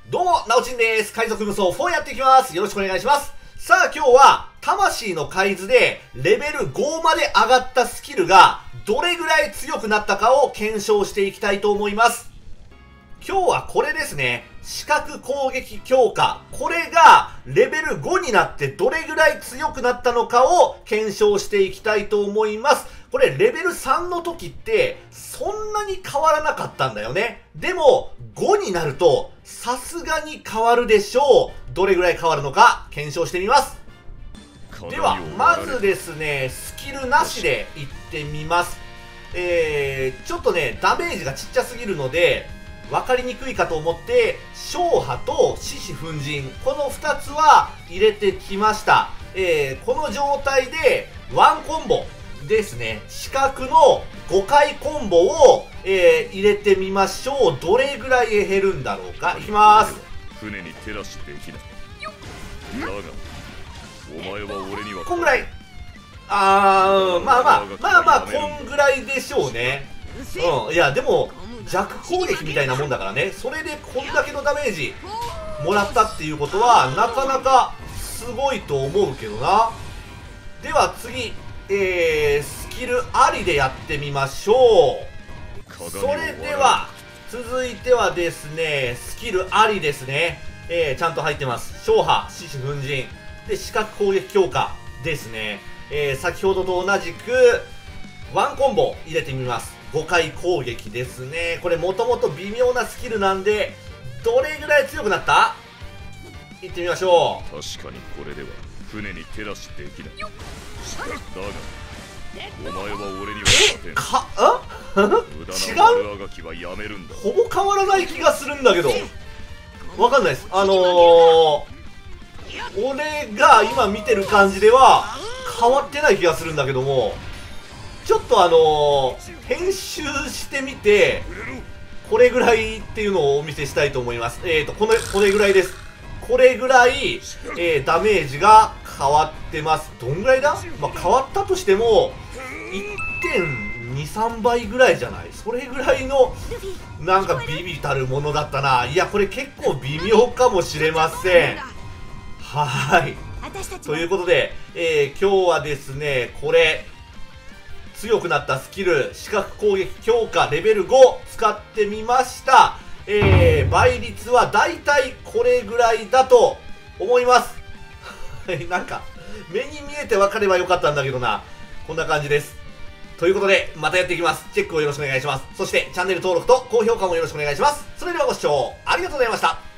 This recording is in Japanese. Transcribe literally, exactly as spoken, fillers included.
どうも、なおちんです。海賊無双フォーやっていきます。よろしくお願いします。さあ、今日は、魂の海図で、レベルごまで上がったスキルが、どれぐらい強くなったかを検証していきたいと思います。今日はこれですね。視覚攻撃強化。これが、レベルごになってどれぐらい強くなったのかを検証していきたいと思います。これ、レベルさんの時って、そんなに変わらなかったんだよね。でも、ごになると、さすがに変わるでしょう。どれぐらい変わるのか、検証してみます。では、まずですね、スキルなしでいってみます。えー、ちょっとね、ダメージがちっちゃすぎるので、わかりにくいかと思って、勝破と獅子奮陣、このふたつは入れてきました。えー、この状態で、ワンコンボですね。四角のごかいコンボを、えー、入れてみましょう。どれぐらい減るんだろうか。いきまーす。 船に照らしできない。だが、お前は俺にはこんぐらい。あー、まあまあ、まあまあ、こんぐらいでしょうね。うん。いや、でも、弱攻撃みたいなもんだからね。それでこんだけのダメージもらったっていうことは、なかなかすごいと思うけどな。では次、えー、スキルありでやってみましょう。それでは、続いてはですね、スキルありですね。えー、ちゃんと入ってます。勝破、獅子奮陣。で、視覚攻撃強化ですね。えー、先ほどと同じく、ワンコンボ入れてみます。ごかい攻撃ですね。これもともと微妙なスキルなんで、どれぐらい強くなった？いってみましょう。 確かにこれでは船に照らしできない。だが、お前は俺には勝てん。 か、あ無駄な悪あがきはやめるんだ。 ほぼ変わらない気がするんだけど。わかんないです。あのー、俺が今見てる感じでは、変わってない気がするんだけども、ちょっとあのー、編集してみて、これぐらいっていうのをお見せしたいと思います。えーと、この、これぐらいです。これぐらい、えー、ダメージが変わってます。どんぐらいだ？まあ、変わったとしても、いってんにさんばいぐらいじゃない？それぐらいの、なんかビビたるものだったな。いや、これ結構微妙かもしれません。はーい。ということで、えー、今日はですね、これ、強くなったスキル、視覚攻撃強化レベルご使ってみました。えー、倍率はだいたいこれぐらいだと思います。なんか、目に見えて分かればよかったんだけどな。こんな感じです。ということで、またやっていきます。チェックをよろしくお願いします。そして、チャンネル登録と高評価もよろしくお願いします。それではご視聴ありがとうございました。